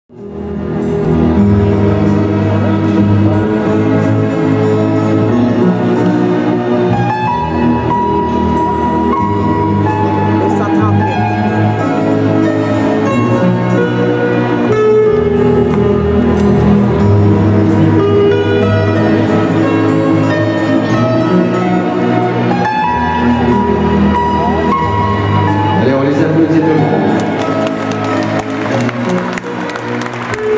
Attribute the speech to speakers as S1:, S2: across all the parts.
S1: Allez, on les applaudit tout le monde.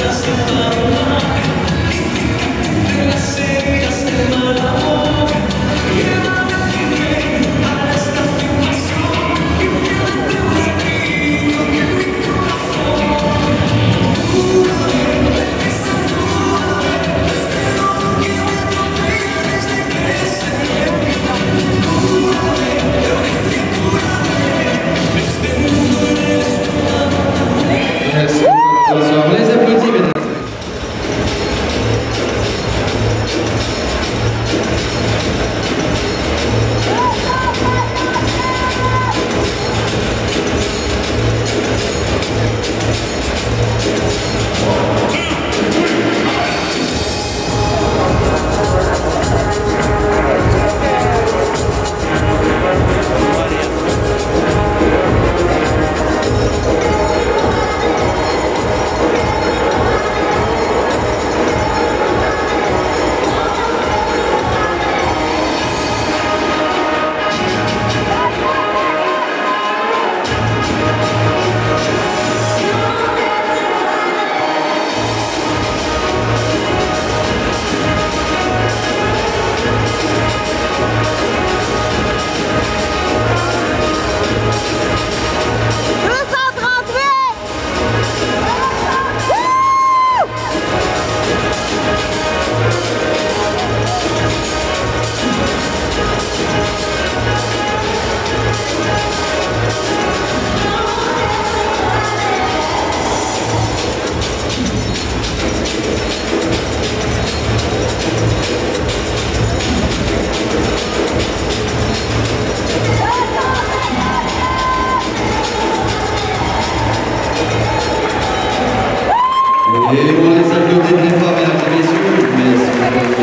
S1: Et on les applaudit très fort, mesdames et messieurs.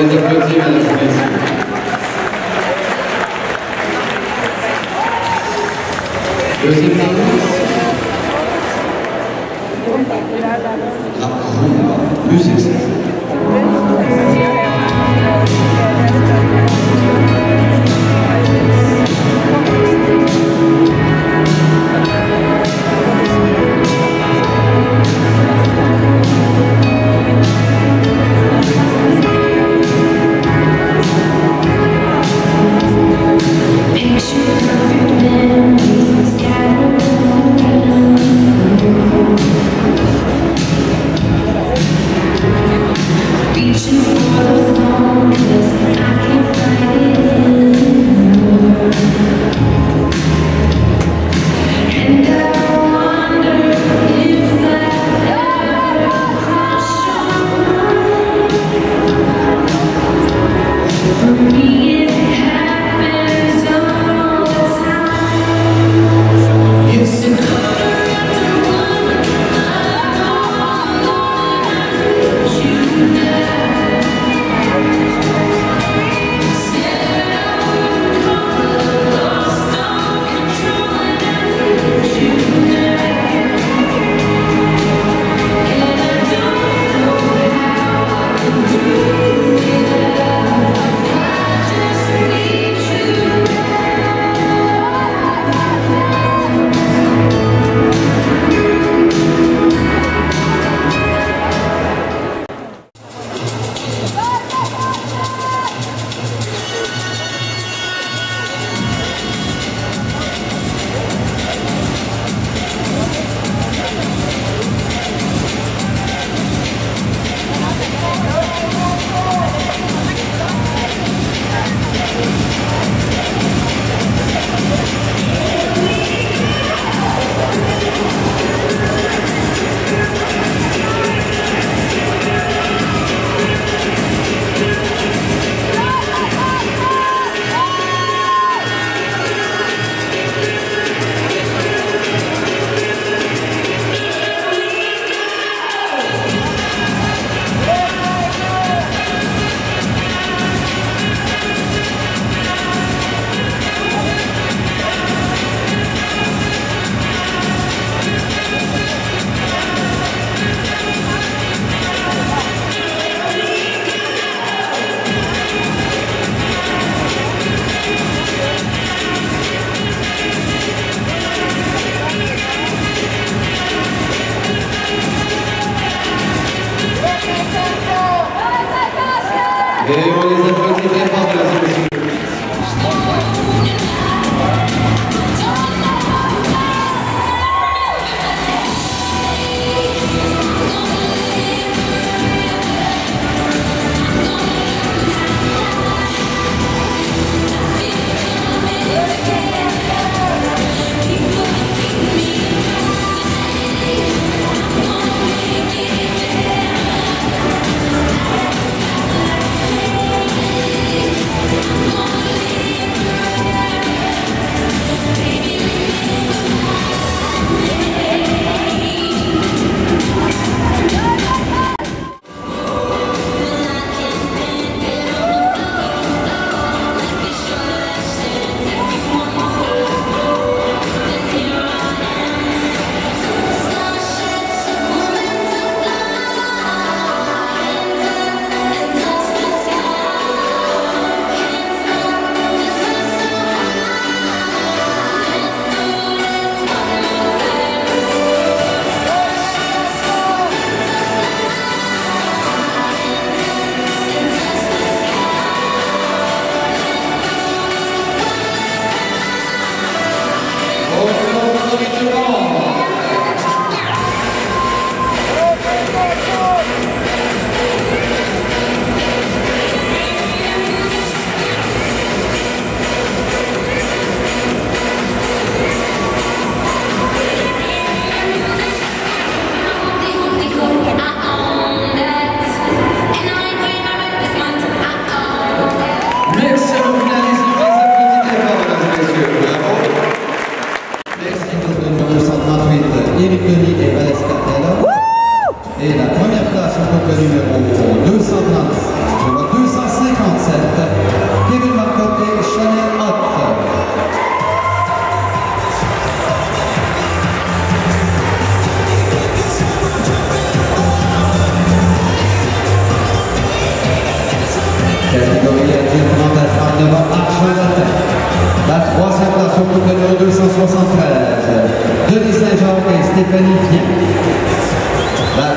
S1: les applaudir, mesdames et messieurs. Deuxième tendance. La rumba, plus sexy. Et on les applaudit très fort, mesdames et messieurs.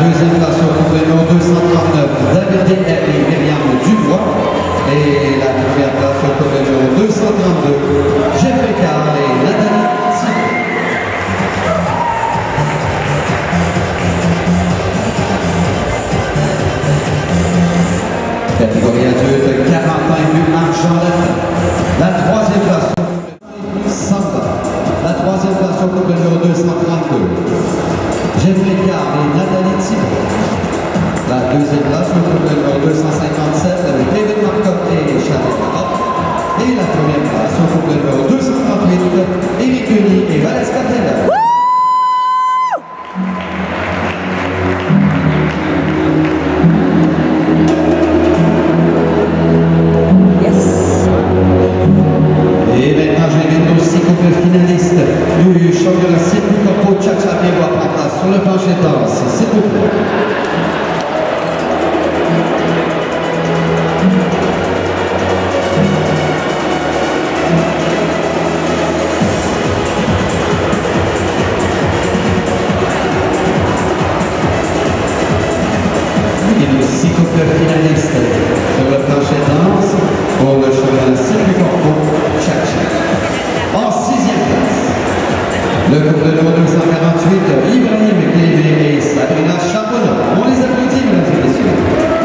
S1: deuxième place au couple numéro 239, David D.R. et Myriam Dubois. Et la première place au couple numéro 232, Jeffrey Carl et Nathalie Thibault. Catégorie adulte, 40 ans et plus, argent latin. La troisième place au couple Samba. La troisième place au couple numéro 232, Jeffrey Carl et Nathalie Thibault. La deuxième place au couple numéro 257, David Marcotte et Charles Carotte. Et la première place au couple numéro 238, Éric Denis et Valès Catella. Et maintenant, je vais mettre aussi couple finaliste du championnat Circuit Corpo Cha-Cha Bébois prend place sur le plancher de danse, s'il vous plaît. Et aussi couple finaliste sur le plancher de danse pour le championnat Circuit Corpo Cha-Cha. En sixième place, le couple numéro 248, Ibrahim Kévé et Sabrina Charbonneau. On les applaudit, mesdames et messieurs.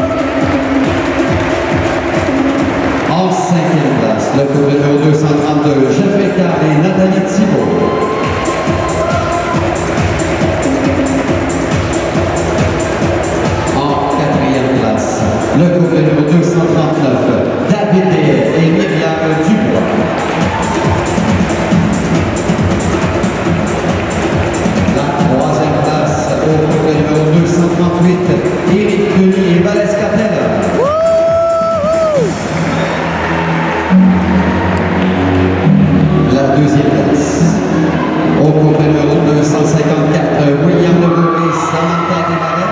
S1: En cinquième place, le couple numéro 232, Jeffrey Carl et Nathalie Thibault. En quatrième place, le couple numéro 239, David D.R. et Myriam Dubois. La troisième place au couple numéro 238, Éric Denis et Valès Catella. La deuxième place au couple numéro 254, William Legault et Samantha Desmarais.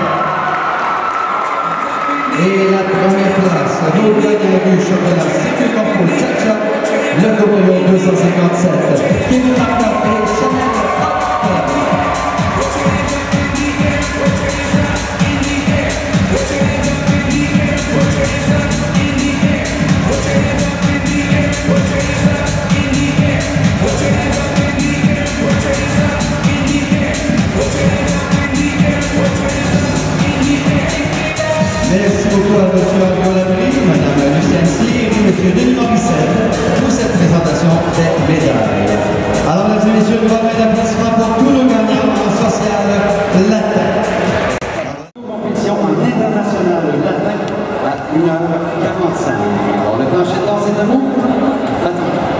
S1: Et la première place, nos gagnants du championnat Circuit Corpo Cha-Cha, le couple numéro 257, Kevin Marcotte et Chanel Fox. Merci beaucoup à M. Arnaud Labrie, Mme Lucienne Cyr et M. Denis Morissette pour cette présentation des médailles. Alors, mesdames et messieurs, nous allons mettre l'applaudissement pour tous nos gagnants en social latin. Compétition en international latin à 1h45. Alors, le plancher de danse est à vous.